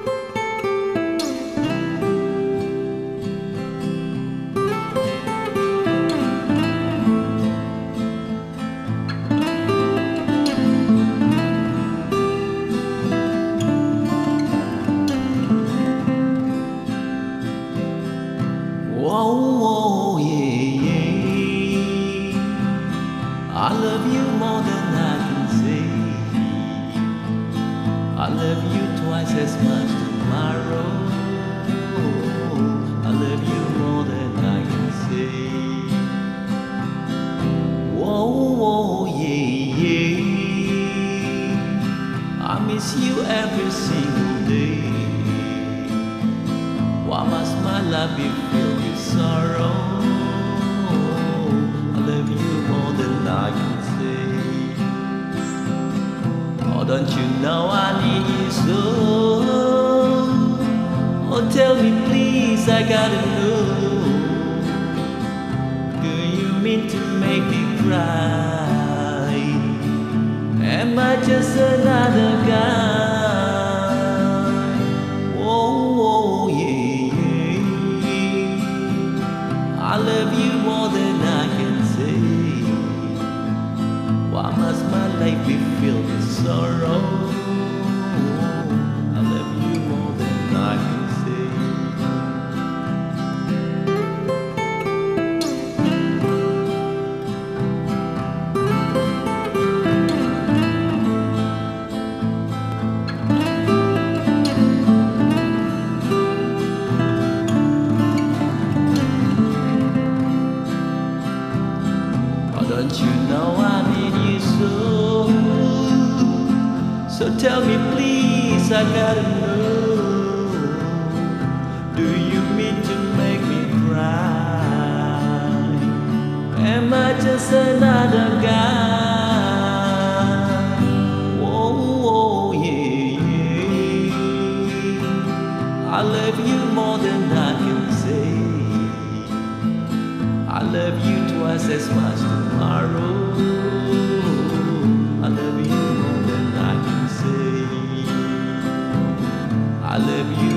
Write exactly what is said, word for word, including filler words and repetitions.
Whoa, whoa, yeah, yeah. I love you more than I can say. I love you twice as much tomorrow. I love you more than I can say. Whoa, whoa, yeah, yeah. I miss you every single day. Why must my life be filled with sorrow? I love you more than I can say. Oh, don't you know I need you so? Oh, tell me please, I gotta know. Do you mean to make me cry? Am I just another guy? I love you more than I can say. Why must my life be filled with sorrow? I love you more than I can say. Don't you know I need you so? So tell me please, I gotta know. Do you mean to make me cry? Am I just another guy? Whoa, whoa, yeah, yeah. I love you more than I can say. I love you twice as much tomorrow. I love you more than I can say. I love you